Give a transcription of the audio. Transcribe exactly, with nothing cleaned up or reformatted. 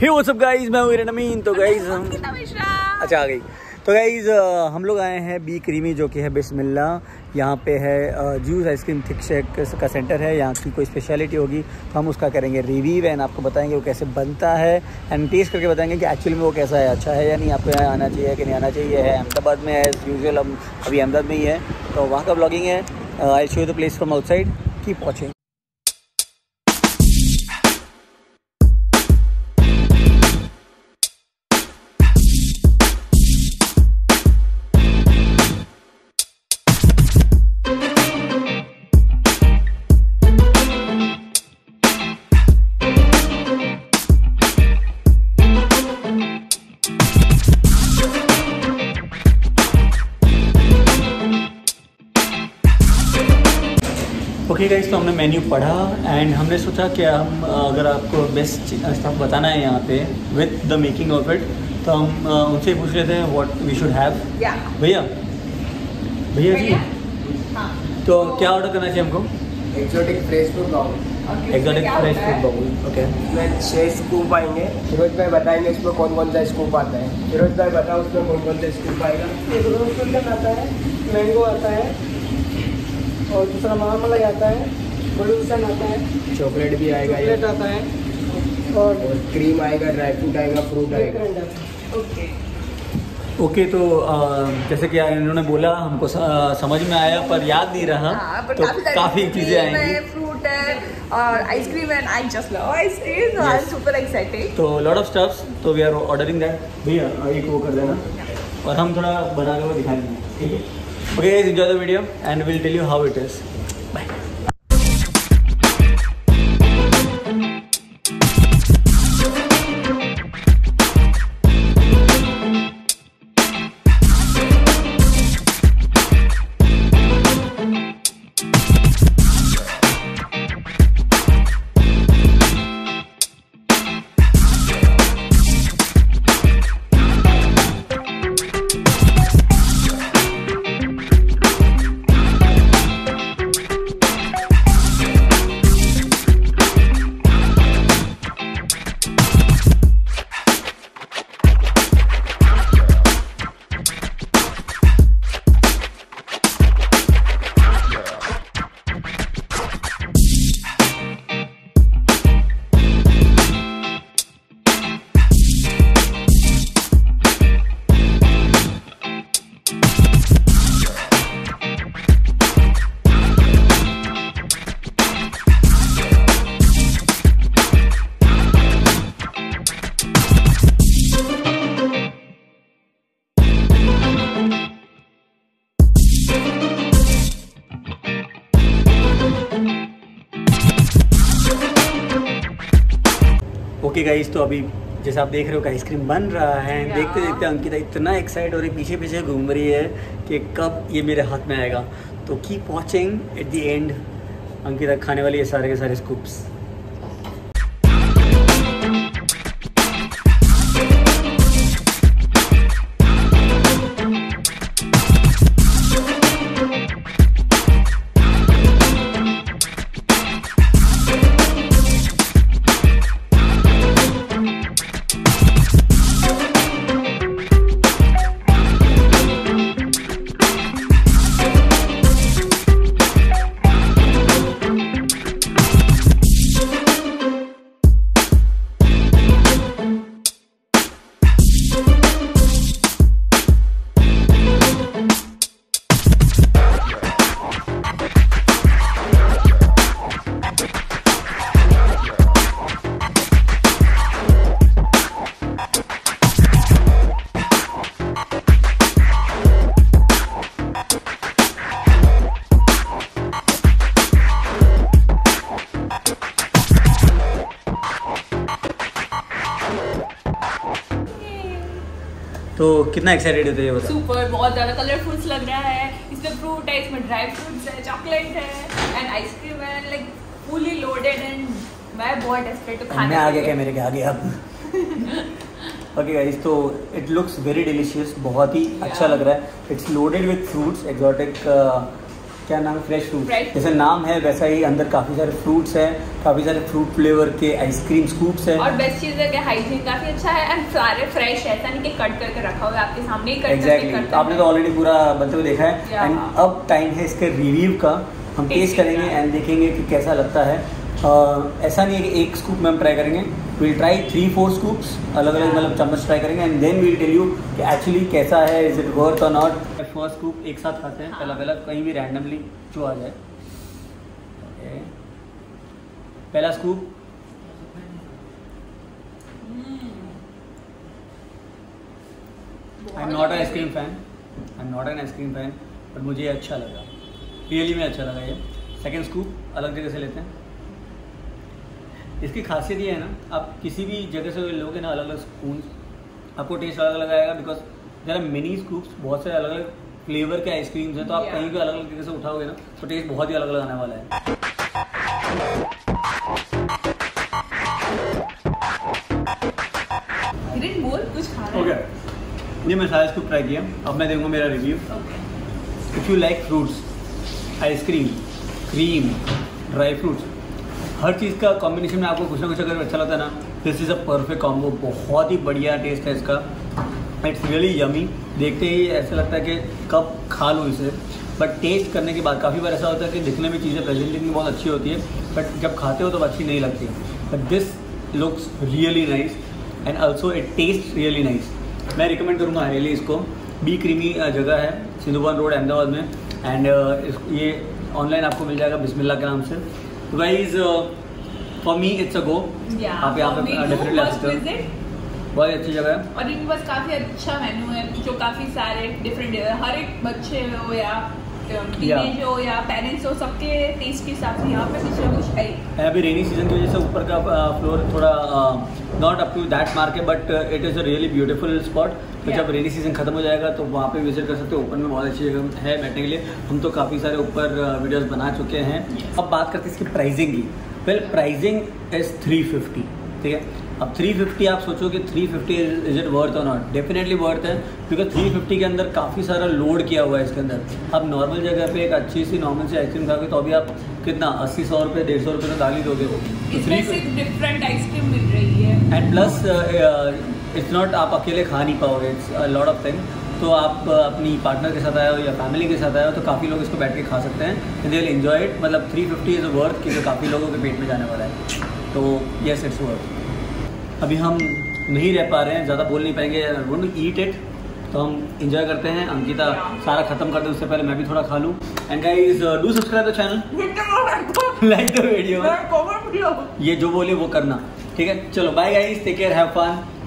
Hey what's up guys, मैं हूँ नमीन। तो गाइस हम अच्छा आ गई। तो गाइस हम लोग आए हैं बी क्रीमी, जो कि है बिस्मिल्ला। यहाँ पे है जूस आइसक्रीम थिक शेक का सेंटर है। यहाँ की कोई स्पेशलिटी होगी तो हम उसका करेंगे रिव्यू एंड आपको बताएंगे वो कैसे बनता है एंड टेस्ट करके बताएंगे कि एक्चुअली में वो कैसा है, अच्छा है या नहीं, आपको यहाँ आना चाहिए कि नहीं आना चाहिए। है अहमदाबाद में है यूजुअल, हम अभी अहमदाबाद में ही है, तो वहाँ का ब्लॉगिंग है। I show the place from outside, keep watching. Okay guys, तो हमने मेन्यू पढ़ा एंड हमने सोचा कि हम अगर आपको बेस्ट स्टफ बताना है यहाँ पे with the making of it, तो हम उनसे पूछ लेते हैं व्हाट वी शुड हैव। भैया भैया जी, तो क्या ऑर्डर करना चाहिए हमको? Exotic fresh fruit bowl. Exotic fresh fruit bowl, okay. इसमें छः स्कूप आएंगे। फिरोज भाई बताएंगे इसमें कौन कौन सा स्कूप आता है। फिरोज भाई बताओ उसमें कौन कौन सा स्कूप आएगा। एक रोज गोल्डन आता है, मैंगो आता है, और दूसरा मार्मलाई आता है, ब्लूसन आता है, चॉकलेट भी आएगा, चॉकलेट आता है, और, और क्रीम आएगा, ड्राई फ्रूट आएगा, फ्रूट आएगा। ओके ओके तो आ, जैसे कि इन्होंने बोला, हमको समझ में आया पर याद नहीं रहा। हाँ, तो काफ़ी चीज़ें आएंगी, फ्रूट है और ice cream and I just love ice cream, so I am super excited. तो लॉट ऑफ स्टफ्स, तो वी आर ऑर्डरिंग दैट। भैया एक वो कर देना और हम थोड़ा बना के वो दिखाएंगे, ठीक है? Okay guys, enjoy the video and will tell you how it is. Bye. Okay guys, तो अभी जैसे आप देख रहे हो कि आइसक्रीम बन रहा है। देखते देखते अंकिता इतना एक्साइट हो रही, पीछे पीछे घूम रही है कि कब ये मेरे हाथ में आएगा। तो keep watching, at the end Ankita खाने वाली है सारे के सारे स्कूप्स। तो कितना एक्साइटेड होते हैं? सुपर, बहुत ज़्यादा कलरफुल्स लग रहा है। इसमें फ्रूट है, इसमें ड्राई फ्रूट्स है, चॉकलेट है एंड आइसक्रीम है, लाइक फुली लोडेड एंड मैं बहुत डेस्परेट हूँ खाने। मैं आगे क्या मेरे के आगे अब ओके गाइस, तो इट लुक्स वेरी डिलीशियस, बहुत ही अच्छा लग रहा है। It's loaded with fruits, exotic क्या नाम है, फ्रेश फ्रूट। Fresh जैसे नाम है वैसा ही अंदर काफ़ी सारे फ्रूट्स हैं, काफ़ी सारे फ्रूट फ्लेवर के आइसक्रीम स्कूप्स हैं। और बेस्ट चीज़ है कि हाइजीन काफ़ी अच्छा है एंड सारे फ्रेश है, ऐसा नहीं कि कट करके रखा हुआ है, आपके सामने ही कट exactly. करके आपने तो ऑलरेडी पूरा बनते हुए देखा है। Yeah. एंड अब टाइम है इसके रिव्यू का, हम टेस्ट Tasting करेंगे का। एंड देखेंगे कि कैसा लगता है। uh, ऐसा नहीं है कि एक स्कूप में हम ट्राई करेंगे, will try three four scoops अलग अलग, मतलब चम्मच ट्राई करेंगे and then will tell you कि एक्चुअली कैसा है, इज इट वर्थ और नॉट। फर्स्ट स्कूप एक साथ खाते हैं, अलग अलग, कहीं भी रैंडमली जो आ जाए। okay. पहला scoop, I am not an ice cream fan, I am not an ice cream fan but मुझे अच्छा लगा, रियली में अच्छा लगा ये। सेकेंड स्कूप अलग जगह से लेते हैं। इसकी खासियत ये है ना, आप किसी भी जगह से लोगे ना अलग अलग स्पून, आपको टेस्ट अलग अलग आएगा, बिकॉज जरा मिनी स्कूप्स, बहुत सारे अलग अलग फ्लेवर के आइसक्रीम्स हैं, तो आप Yeah. कहीं भी अलग अलग जगह से उठाओगे ना तो टेस्ट बहुत ही अलग अलग आने वाला है। Didn't बोल कुछ खा रहा है। ओके, ये मैं सारा स्कूप ट्राई किया, अब मैं दूंगा मेरा review. If you like fruits, ice cream, cream, dry fruits, हर चीज़ का कॉम्बिनेशन में आपको कुछ ना कुछ अगर अच्छा लगता है ना, this is a perfect combo. बहुत ही बढ़िया टेस्ट है इसका, इट्स रियली यमी। देखते ही ऐसा लगता है कि कब खा लूँ इसे, बट टेस्ट करने के बाद काफ़ी बार ऐसा होता है कि दिखने में चीज़ें प्रेजेंटिंग में बहुत अच्छी होती है, बट जब खाते हो तो अच्छी नहीं लगती। But this looks really nice and also it taste really nice. मैं रिकमेंड करूँगा हाईली इसको। बी क्रीमी जगह है सिंधुवन रोड अहमदाबाद में, एंड uh, ये ऑनलाइन आपको मिल जाएगा बिस्मिल्लाह के नाम से। तो guys for me it's a go, आप यहाँ पे डेफिनेटली आ सकते हो, बहुत ही अच्छी जगह है। और इनके पास काफी अच्छा मेन्यू है, जो काफी सारे डिफरेंट, हर एक बच्चे हो या टीनेज हो या पेरेंट्स हो, सबके टेस्ट के हिसाब से यहाँ पे कुछ ना कुछ है। अभी रेनी सीजन की वजह से ऊपर का फ्लोर थोड़ा not up to that mark है, but it is a really beautiful spot. तो जब रेनी सीजन खत्म हो जाएगा तो वहाँ पे विजिट कर सकते हो। ऊपर में बहुत अच्छी जगह है बैठने के लिए। हम तो काफ़ी सारे ऊपर वीडियोस बना चुके हैं। अब बात करते हैं इसकी प्राइसिंग की। Well pricing is three fifty, ठीक है। अब थ्री फिफ्टी आप सोचो कि three fifty is it worth और नॉट? डेफिनेटली वर्थ है, क्योंकि थ्री फिफ्टी के अंदर काफ़ी सारा लोड किया हुआ है इसके अंदर। आप नॉर्मल जगह पे एक अच्छी सी नॉर्मल सी आइसक्रीम खाओगे तो अभी आप कितना अस्सी सौ रुपये डेढ़ सौ रुपये तो डाल ही दोगे। इसमें सिर्फ डिफरेंट आइसक्रीम मिल रही है एंड प्लस इट्स नॉट आप अकेले खा नहीं पाओगे, इट्स लॉट ऑफ थिंग। तो आप uh, अपनी पार्टनर के साथ आए हो या फैमिली के साथ आए हो तो काफ़ी लोग इसको बैठ के खा सकते हैं, दे विल एंजॉय इट। मतलब थ्री फिफ्टी इज़ वर्थ, क्योंकि काफ़ी लोगों के पेट में जाने वाला है। तो येस इट्स वर्थ। अभी हम नहीं रह पा रहे हैं, ज़्यादा बोल नहीं पाएंगे, वोंट ईट इट, तो हम इंजॉय करते हैं। अंकिता सारा खत्म कर दे उससे पहले मैं भी थोड़ा खा लूँ। And guys do subscribe the channel, like the video, ये जो बोले वो करना, ठीक है। चलो bye guys, take care, have fun.